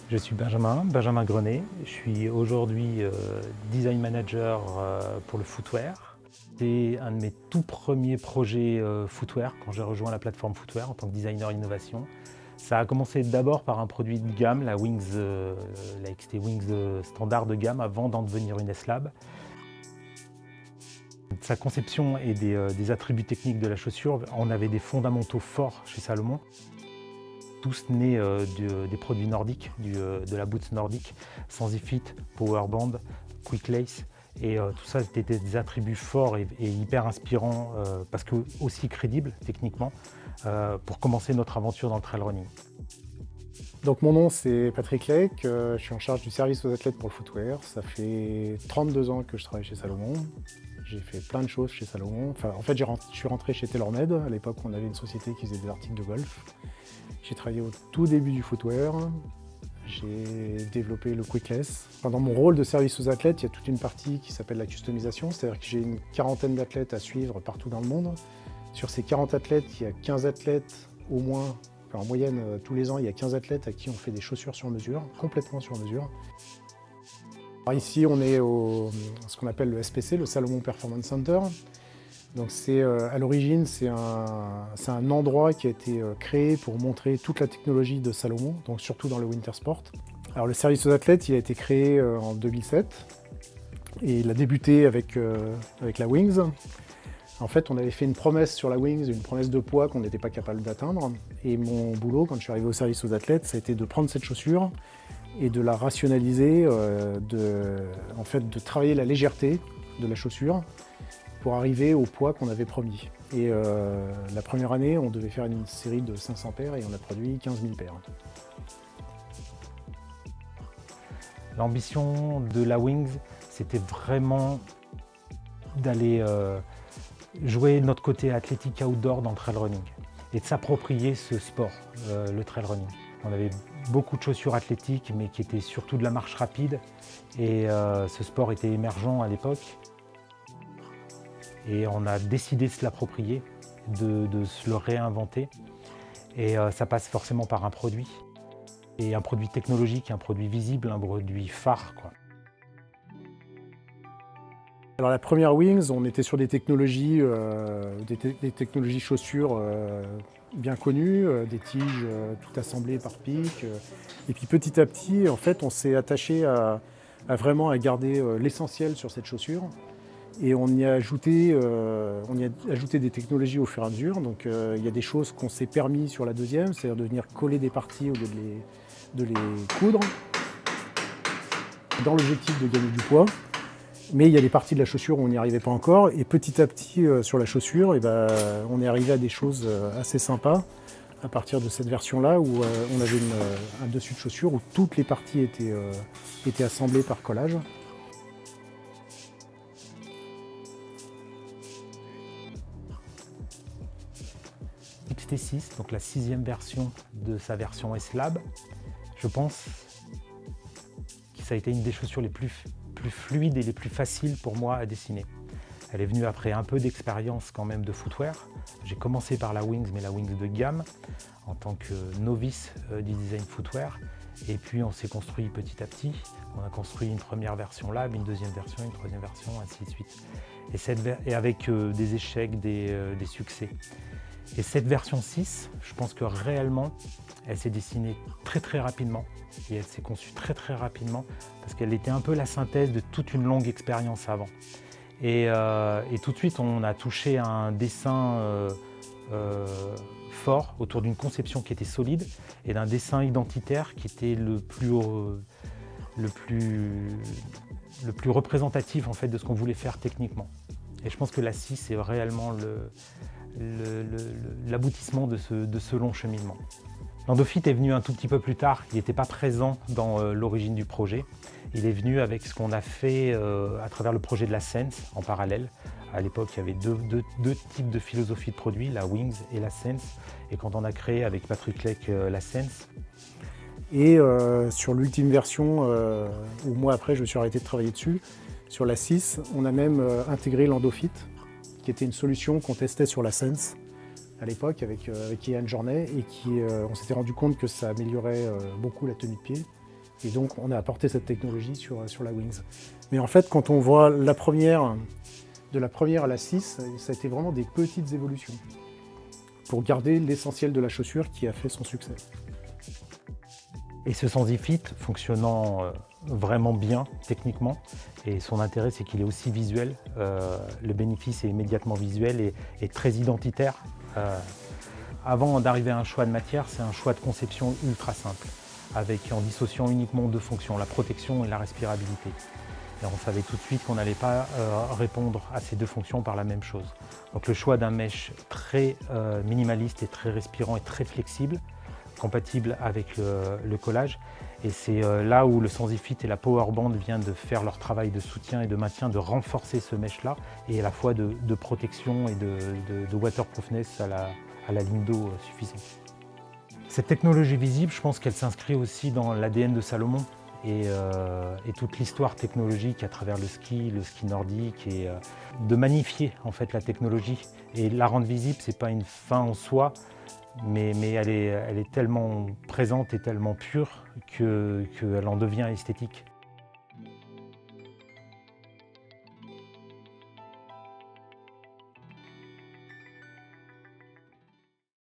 Je suis Benjamin Grenet. Je suis aujourd'hui design manager pour le footwear. C'est un de mes tout premiers projets footwear quand j'ai rejoint la plateforme footwear en tant que designer innovation. Ça a commencé d'abord par un produit de gamme, la Wings, la XT Wings standard de gamme avant d'en devenir une S-Lab. Sa conception et des attributs techniques de la chaussure, on avait des fondamentaux forts chez Salomon. Tous nés des produits nordiques, de la boots nordique, Sensifit, Powerband, Quick Lace. Et tout ça, c'était des attributs forts et hyper inspirants, parce que aussi crédibles techniquement, pour commencer notre aventure dans le trail running. Donc mon nom c'est Patrick Lake, je suis en charge du service aux athlètes pour le footwear. Ça fait 32 ans que je travaille chez Salomon. J'ai fait plein de choses chez Salomon. Enfin, en fait, je suis rentré chez TaylorMade. À l'époque, on avait une société qui faisait des articles de golf. J'ai travaillé au tout début du footwear. J'ai développé le Quickless. Dans mon rôle de service aux athlètes, il y a toute une partie qui s'appelle la customisation. C'est-à-dire que j'ai une quarantaine d'athlètes à suivre partout dans le monde. Sur ces 40 athlètes, il y a 15 athlètes au moins. Enfin, en moyenne, tous les ans, il y a 15 athlètes à qui on fait des chaussures sur mesure, complètement sur mesure. Alors ici, on est au ce qu'on appelle le SPC, le Salomon Performance Center. Donc à l'origine, c'est un endroit qui a été créé pour montrer toute la technologie de Salomon, donc surtout dans le winter sport. Alors le service aux athlètes, il a été créé en 2007 et il a débuté avec la Wings. En fait, on avait fait une promesse sur la Wings, une promesse de poids qu'on n'était pas capable d'atteindre. Et mon boulot, quand je suis arrivé au service aux athlètes, ça a été de prendre cette chaussure et de la rationaliser, de travailler la légèreté de la chaussure pour arriver au poids qu'on avait promis. Et la première année, on devait faire une série de 500 paires et on a produit 15 000 paires. L'ambition de la Wings, c'était vraiment d'aller jouer notre côté athlétique outdoor dans le trail running et de s'approprier ce sport, le trail running. On avait beaucoup de chaussures athlétiques mais qui étaient surtout de la marche rapide et ce sport était émergent à l'époque et on a décidé de se l'approprier, de se le réinventer et ça passe forcément par un produit et un produit technologique, un produit visible, un produit phare, quoi. Alors la première Wings, on était sur des technologies chaussures bien connues, des tiges tout assemblées par pic. Et puis petit à petit, en fait, on s'est attaché à vraiment à garder l'essentiel sur cette chaussure. Et on y a ajouté des technologies au fur et à mesure. Donc il y a des choses qu'on s'est permis sur la deuxième, c'est-à-dire de venir coller des parties au lieu de les coudre, dans l'objectif de gagner du poids. Mais il y a des parties de la chaussure où on n'y arrivait pas encore. Et petit à petit, sur la chaussure, on est arrivé à des choses assez sympas à partir de cette version-là où on avait un dessus de chaussure où toutes les parties étaient assemblées par collage. XT6, donc la 6e version de sa version S-Lab, je pense que ça a été une des chaussures les plus fluides et les plus faciles pour moi à dessiner. Elle est venue après un peu d'expérience quand même de footwear. J'ai commencé par la Wings, mais la Wings de gamme, en tant que novice du design footwear. Et puis on s'est construit petit à petit. On a construit une première version Lab, une deuxième version, une troisième version, ainsi de suite. Et avec des échecs, des succès. Et cette version 6, je pense que réellement, elle s'est dessinée très rapidement et elle s'est conçue très rapidement parce qu'elle était un peu la synthèse de toute une longue expérience avant. Et tout de suite, on a touché à un dessin fort autour d'une conception qui était solide et d'un dessin identitaire qui était le plus représentatif en fait, de ce qu'on voulait faire techniquement. Et je pense que la 6 est réellement l'aboutissement de ce long cheminement. L'Endofit est venu un tout petit peu plus tard, il n'était pas présent dans l'origine du projet. Il est venu avec ce qu'on a fait à travers le projet de la Sense en parallèle. À l'époque, il y avait deux types de philosophie de produits, la Wings et la Sense. Et quand on a créé avec Patrick Lake la Sense. Et sur l'ultime version, où moi après je me suis arrêté de travailler dessus, sur la 6, on a même intégré l'Endofit, qui était une solution qu'on testait sur la Sense à l'époque avec Ian Journey et on s'était rendu compte que ça améliorait beaucoup la tenue de pied. Et donc, on a apporté cette technologie sur la Wings. Mais en fait, quand on voit de la première à la 6, ça a été vraiment des petites évolutions pour garder l'essentiel de la chaussure qui a fait son succès. Et ce Sensifit fonctionnant vraiment bien techniquement, et son intérêt c'est qu'il est aussi visuel, le bénéfice est immédiatement visuel et très identitaire. Avant d'arriver à un choix de matière, c'est un choix de conception ultra simple, en dissociant uniquement deux fonctions, la protection et la respirabilité. Et on savait tout de suite qu'on n'allait pas répondre à ces deux fonctions par la même chose. Donc le choix d'un mesh très minimaliste et très respirant et très flexible, compatible avec le collage. Et c'est là où le Sensifit et la Powerband viennent de faire leur travail de soutien et de maintien, de renforcer ce mesh-là, et à la fois de protection et de waterproofness à la ligne d'eau suffisante. Cette technologie visible, je pense qu'elle s'inscrit aussi dans l'ADN de Salomon et toute l'histoire technologique à travers le ski nordique, et de magnifier en fait la technologie et la rendre visible. C'est pas une fin en soi, mais elle est tellement présente et tellement pure qu'elle en devient esthétique.